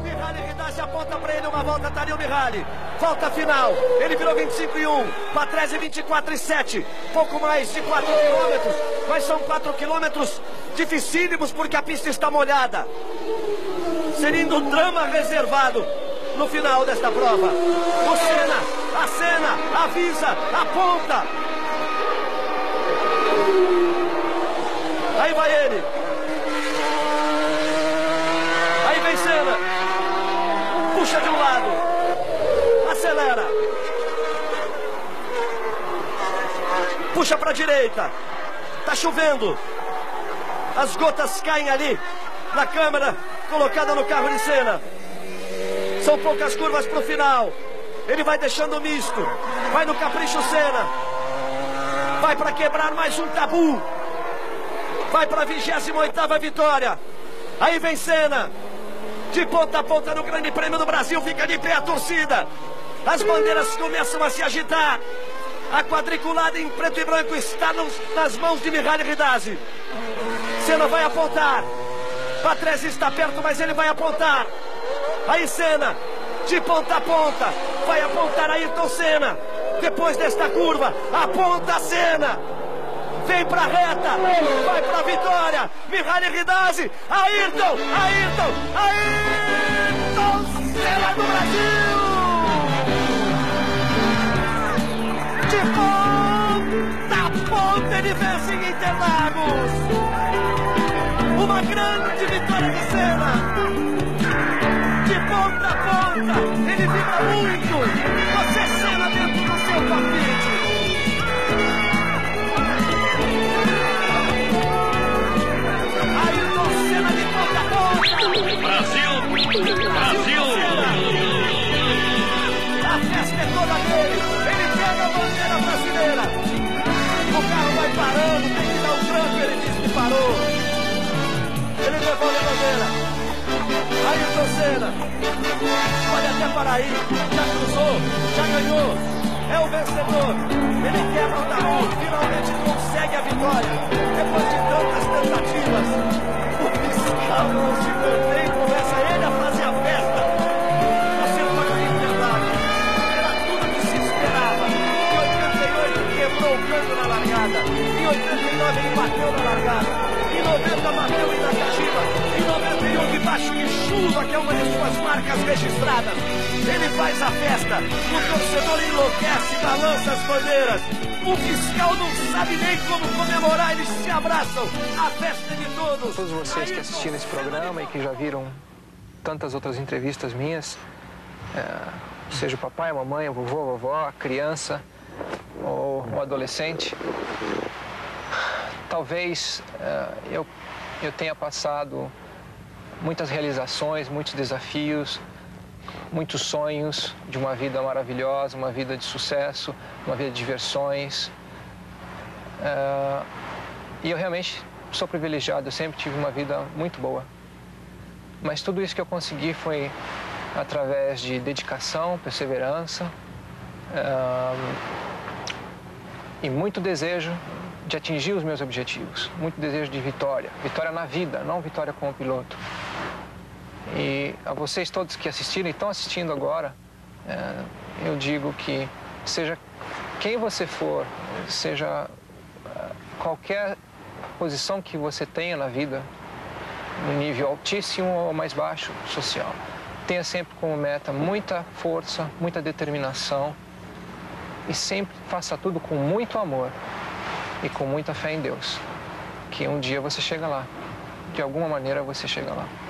Mihaly Ridazzi aponta para ele uma volta, tá ali o Mihaly. Volta final, ele virou 25,1, Patrese 24,7, pouco mais de 4 quilômetros, mas são 4 quilômetros dificílimos porque a pista está molhada. Seria um drama reservado no final desta prova. O Senna acena, avisa, aponta. Aí vai ele. Aí vem Senna. Puxa de um lado. Acelera. Puxa para a direita. Tá chovendo. As gotas caem ali na câmera colocada no carro de Senna. São poucas curvas para o final. Ele vai deixando o misto. Vai no capricho Senna. Vai para quebrar mais um tabu. Vai para a 28ª vitória. Aí vem Senna. De ponta a ponta no Grande Prêmio do Brasil. Fica de pé a torcida. As bandeiras começam a se agitar. A quadriculada em preto e branco está nas mãos de Mihaly Ridazzi. Senna vai apontar. Patrese está perto, mas ele vai apontar. Aí Senna, de ponta a ponta, vai apontar Ayrton Senna. Depois desta curva, aponta Senna. Vem pra reta, vai pra vitória. Mihaly Ridazzi, Ayrton Senna do Brasil. De ponta a ponta ele vence em Interlagos. Uma grande vitória de Senna. De ponta a ponta, ele vibra muito. Você Senna dentro do seu cockpit. Ayrton Senna de ponta a ponta. Brasil! Brasil! A festa é toda dele. Ele pega a bandeira brasileira. O carro vai parando, tem que dar um tranco. Ele disse que parou. Ele devolve a bandeira. Ayrton Senna pode até parar aí, já cruzou, já ganhou, é o vencedor. Ele quebra o tabu, finalmente consegue a vitória. Depois de tantas tentativas, o fiscal não se mantém, começa ele a fazer a festa. Você pode entender, era tudo que se esperava. Em 88 quebrou o câmbio na largada, em 89 ele bateu na largada, em 90 bateu em Nakajima, em 91 debaixo de chuva, que é uma de suas marcas registradas. Ele faz a festa, o torcedor enlouquece, balança as bandeiras. O fiscal não sabe nem como comemorar, eles se abraçam. A festa de todos. Todos vocês que assistiram esse programa e que já viram tantas outras entrevistas minhas, seja o papai, a mamãe, a vovô, a vovó, a criança ou o adolescente, talvez eu tenha passado muitas realizações, muitos desafios, muitos sonhos de uma vida maravilhosa, uma vida de sucesso, uma vida de diversões. E eu realmente sou privilegiado, eu sempre tive uma vida muito boa. Mas tudo isso que eu consegui foi através de dedicação, perseverança e muito desejo de atingir os meus objetivos, muito desejo de vitória, vitória na vida, não vitória como piloto. E a vocês todos que assistiram e estão assistindo agora, eu digo que seja quem você for, seja qualquer posição que você tenha na vida, no nível altíssimo ou mais baixo social, tenha sempre como meta muita força, muita determinação e sempre faça tudo com muito amor e com muita fé em Deus, que um dia você chega lá, de alguma maneira você chega lá.